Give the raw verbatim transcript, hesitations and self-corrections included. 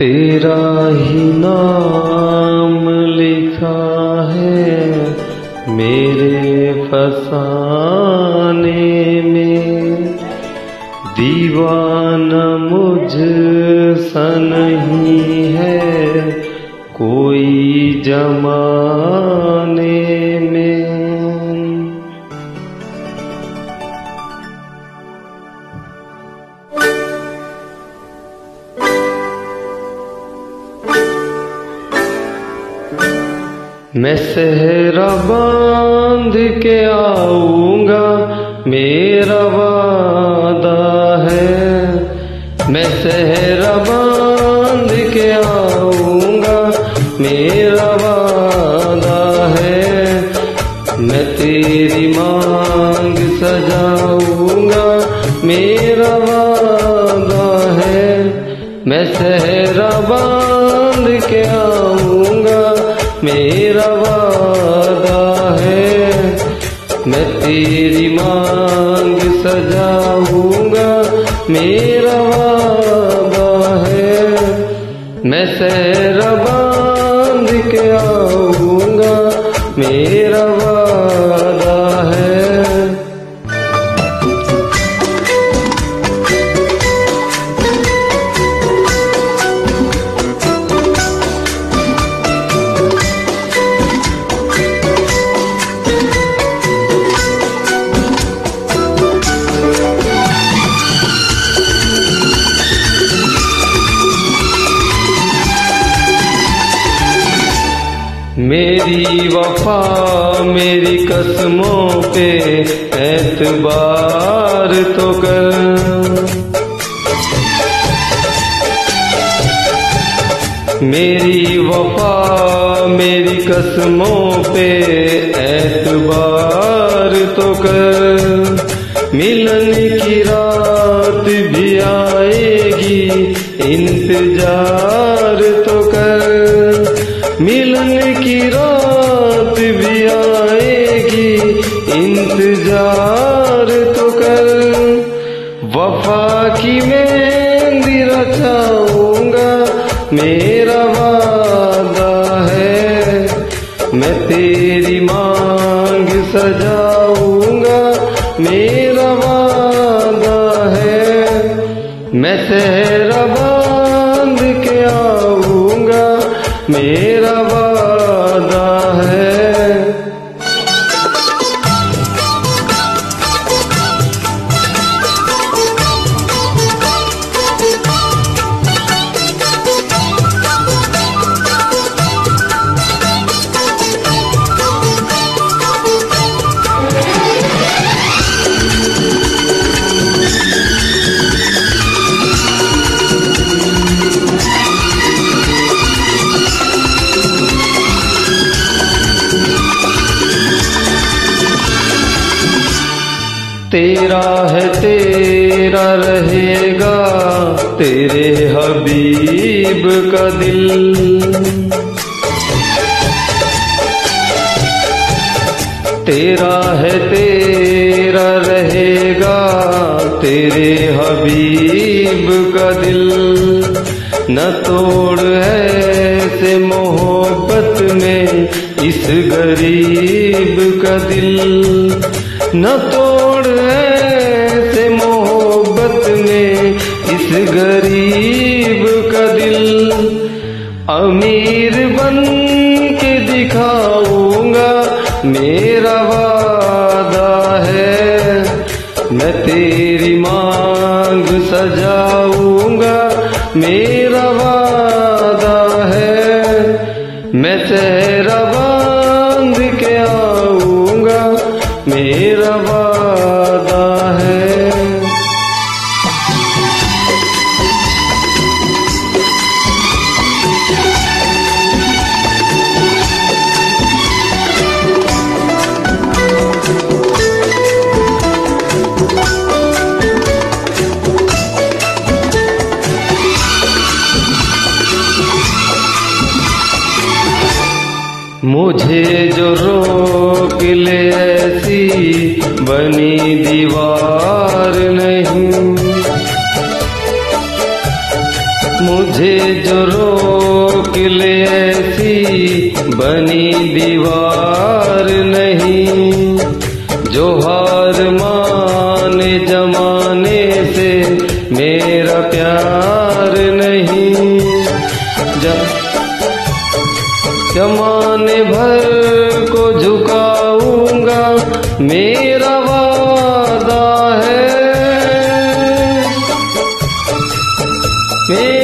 तेरा ही नाम लिखा है मेरे फसाने में, दीवाना मुझ सा नहीं है कोई जमाने में। मैं सहरा बांध के आऊंगा मेरा वादा है, मैं सहरा बांध के आऊंगा मेरा वादा है, मैं तेरी मांग सजाऊंगा मेरा वादा है, मैं सहरा बांध के आऊंगा मेरा वादा है, मैं तेरी मांग सजाऊंगा मेरा वादा है, मैं सहरा बांध के आऊंगा मेरा वादा है। मेरी वफा मेरी कसमों पे एतबार तो कर, मेरी वफा मेरी कसमों पे एतबार तो कर, मिलन की रात भी आएगी इंतजार तो कर, मिलन की रात भी आएगी इंतजार तो कर, वफा की मेहंदी रचाऊंगा मेरा वादा है, मैं तेरी मांग सजाऊंगा मेरा वादा है, मैं सहरा बांध के आऊंगा मेरा वादा है। तेरा है तेरा रहेगा तेरे हबीब का दिल, तेरा है तेरा रहेगा तेरे हबीब का दिल, न तोड़ ऐसे मोहब्बत में इस गरीब का दिल, न तोड़ ऐसे मोहब्बत में इस गरीब का दिल, अमीर बन के दिखाऊंगा मेरा वादा है, मैं तेरी मांग सजाऊंगा मेरा वादा है, मैं सहरा बांध के आऊंगा मेरा वादा है। मुझे जो रोक ले ऐसी बनी दीवार नहीं, मुझे मुझे जो रोक ले ऐसी बनी दीवार नहीं, जो हार माने जमाने से मेरा प्यार नहीं। जब जमाने भर को झुकाऊंगा मेरा वादा है, मेरा